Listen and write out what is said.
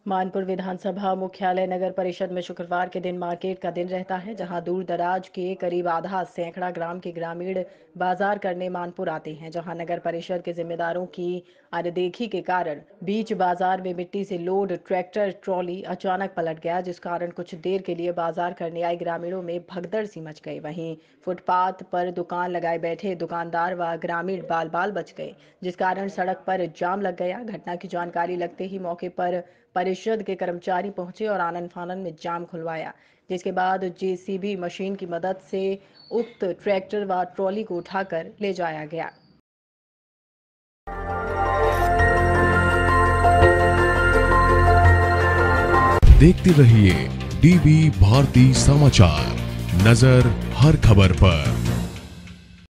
मानपुर विधानसभा मुख्यालय नगर परिषद में शुक्रवार के दिन मार्केट का दिन रहता है, जहां दूर दराज के करीब आधा सैकड़ा ग्राम के ग्रामीण बाजार करने मानपुर आते हैं। जहां नगर परिषद के जिम्मेदारों की अनदेखी के कारण बीच बाजार में मिट्टी से लोड ट्रैक्टर ट्रॉली अचानक पलट गया, जिस कारण कुछ देर के लिए बाजार करने आए ग्रामीणों में भगदड़ सी मच गई। वहीं फुटपाथ पर दुकान लगाए बैठे दुकानदार व ग्रामीण बाल बाल बच गए, जिस कारण सड़क पर जाम लग गया। घटना की जानकारी लगते ही मौके पर परिषद के कर्मचारी पहुंचे और आनन फानन में जाम खुलवाया, जिसके बाद जेसीबी मशीन की मदद से उक्त ट्रैक्टर व ट्रॉली को उठाकर ले जाया गया। देखते रहिए डीवी भारती समाचार, नजर हर खबर पर।